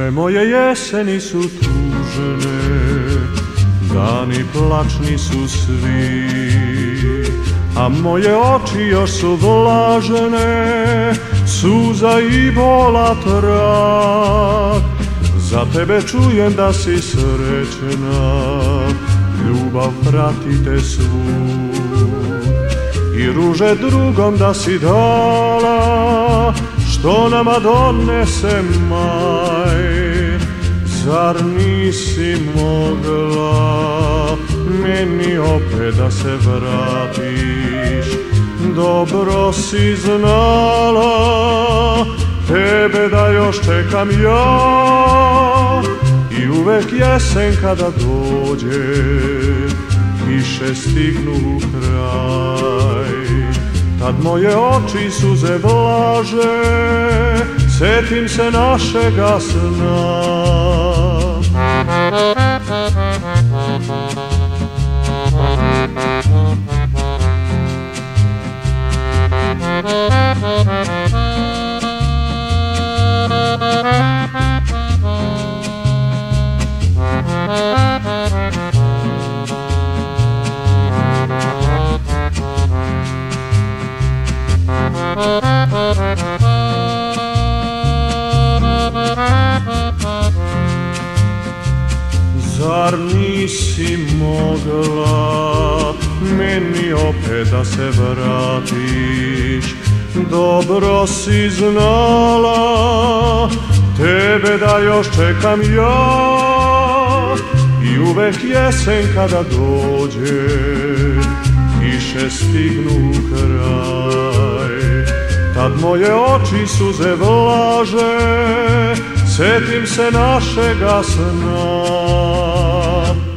Sve moje jeseni su tužne, dani plačni su svi, a moje oči još su vlažne, suza i bola trak. Za tebe čujem da si srećna, ljubav prati te svud. I ruže drugom da si dala, što nama donese maj. Zar nisi mogla meni opet da se vratiš? Dobro si znala tebe da još čekam ja. I uvek jesen kada dođe, kiše stignu u kraj. Tad moje oči suze vlaže, setim se našega sna. Zar nisi mogla meni opet da se vratiš? Dobro si znala tebe da još čekam ja. I uvek jesen kada dođe, kiše stignu u kraj. Tad moje oči suze vlaže, setim se našega sna.